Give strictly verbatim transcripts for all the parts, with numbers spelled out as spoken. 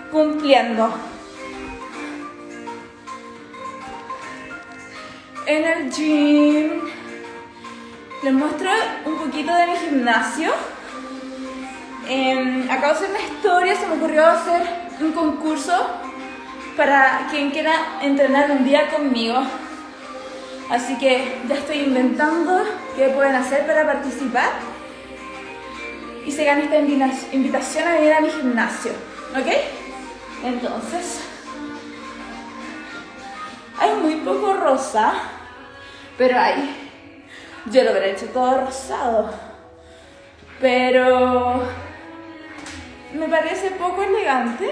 cumpliendo. En el gym les muestro un poquito de mi gimnasio. Eh, acabo de hacer una historia, se me ocurrió hacer un concurso para quien quiera entrenar un día conmigo. Así que ya estoy inventando qué pueden hacer para participar y se gana esta invitación a venir a mi gimnasio, ¿ok? Entonces, hay muy poco rosa, pero hay, yo lo hubiera hecho todo rosado, pero me parece poco elegante,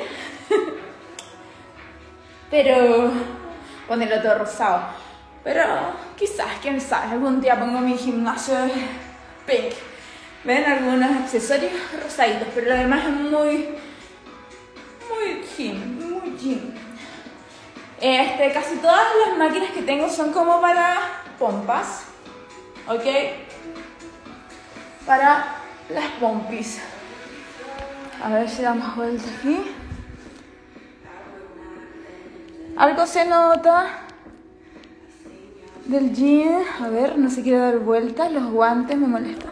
pero ponerlo todo rosado. Pero quizás, quién sabe, algún día pongo mi gimnasio pink. Ven algunos accesorios rosaditos, pero lo demás es muy, muy gym, muy gym. Este, casi todas las máquinas que tengo son como para pompas, ¿ok? Para las pompis. A ver si damos vuelta aquí. Algo se nota del gym. A ver, no se quiere dar vueltas, los guantes me molestan.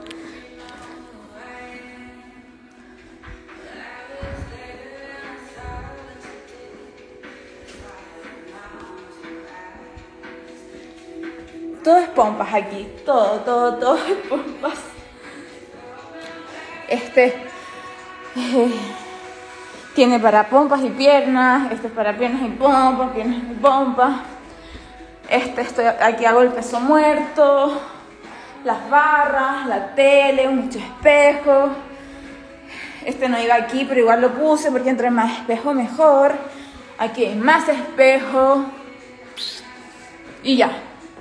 Todo es pompas aquí, todo, todo, todo es pompas. Este eh, tiene para pompas y piernas, este es para piernas y pompas, piernas y pompas. Este, estoy, aquí hago el peso muerto, las barras, la tele, mucho espejo. Este no iba aquí, pero igual lo puse porque entre más espejo mejor. Aquí hay más espejo. Y ya.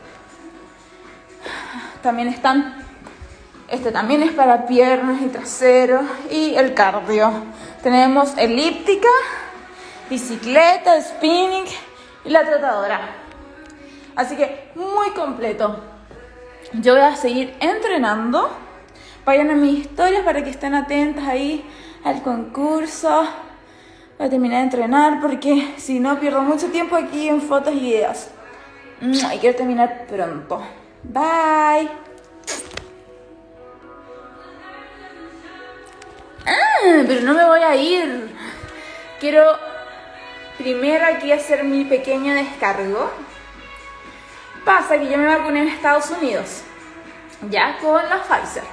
También están, este también es para piernas y trasero. Y el cardio. Tenemos elíptica, bicicleta, spinning y la trotadora. Así que muy completo. Yo voy a seguir entrenando. Vayan a mis historias para que estén atentas ahí al concurso. Voy a terminar de entrenar porque si no pierdo mucho tiempo aquí en fotos y videos. Y quiero terminar pronto. Bye. Ah, pero no me voy a ir. Quiero primero aquí hacer mi pequeño descargo. Pasa que yo me vacuné en Estados Unidos, ya con la Pfizer.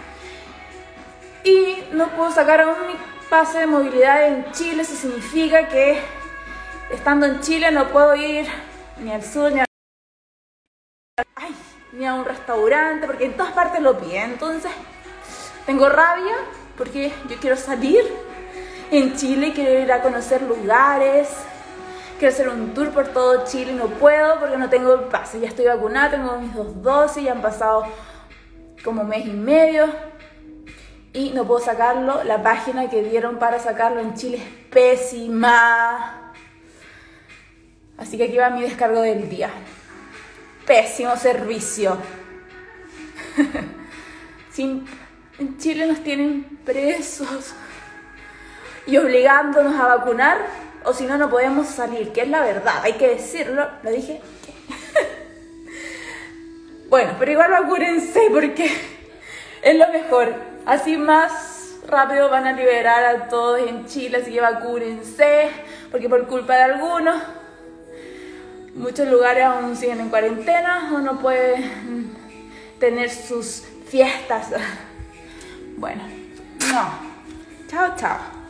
Y no puedo sacar aún mi pase de movilidad en Chile. Eso significa que estando en Chile no puedo ir ni al sur ni a, Ay, ni a un restaurante, porque en todas partes lo piden. Entonces tengo rabia porque yo quiero salir en Chile, quiero ir a conocer lugares. Quiero hacer un tour por todo Chile y no puedo porque no tengo el pase. Ya estoy vacunada, tengo mis dos dosis, ya han pasado como un mes y medio y no puedo sacarlo. La página que dieron para sacarlo en Chile es pésima. Así que aquí va mi descargo del día. Pésimo servicio. Sin, en Chile nos tienen presos y obligándonos a vacunar. O si no, no podemos salir, que es la verdad, hay que decirlo, lo dije. Bueno, pero igual vacúrense porque es lo mejor. Así más rápido van a liberar a todos en Chile, así que vacúrense, porque por culpa de algunos, muchos lugares aún siguen en cuarentena o no pueden tener sus fiestas. Bueno, no. Chao, chao.